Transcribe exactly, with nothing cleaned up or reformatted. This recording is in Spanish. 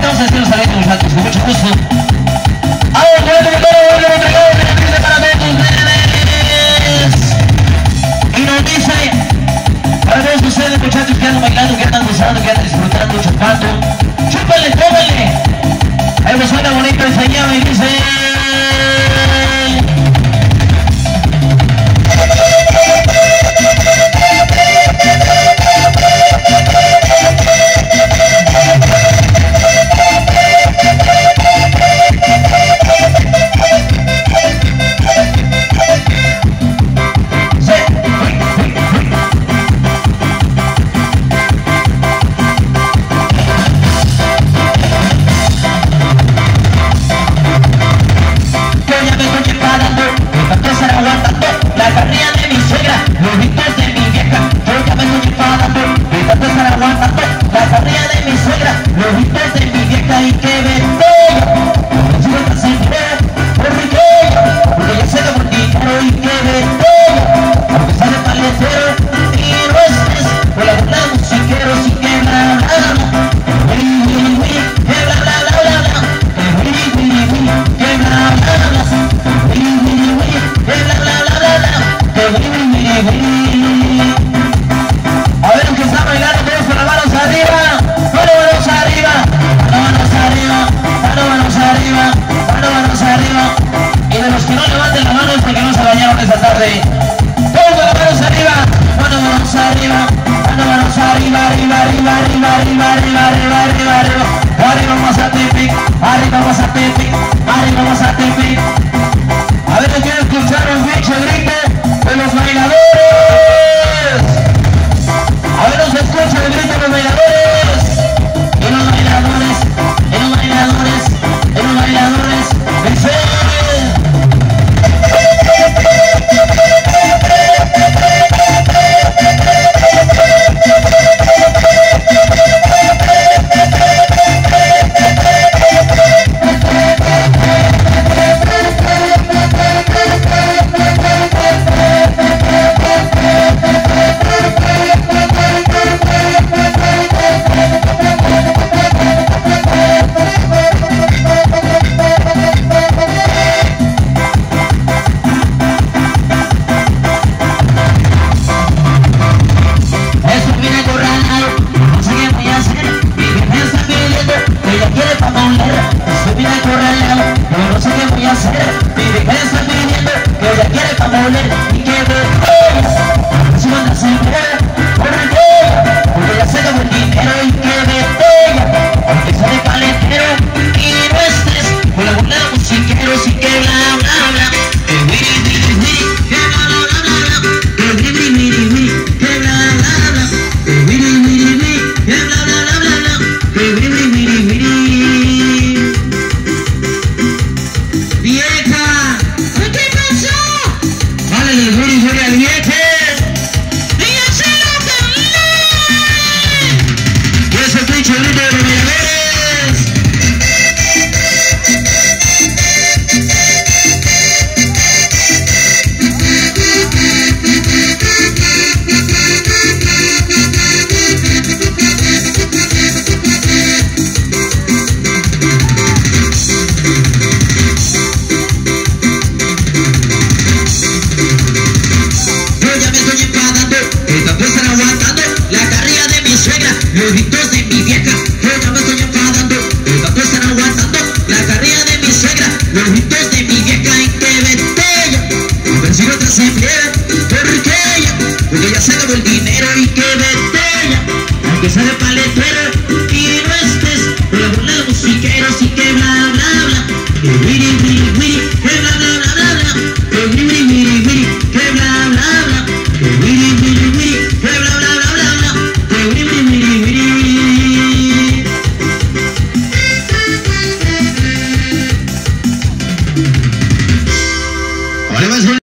entonces quiero salir muchachos, con mucho gusto. Ahora, bueno, bueno, bueno, entregado directamente para todos ustedes. Y nos dice, para todos ustedes muchachos que andan bailando, que andan gozando, que andan disfrutando, chupando, chúpale, tómale. Ahí me suena bonito esa llave y dice... Porque ya se acabó el dinero.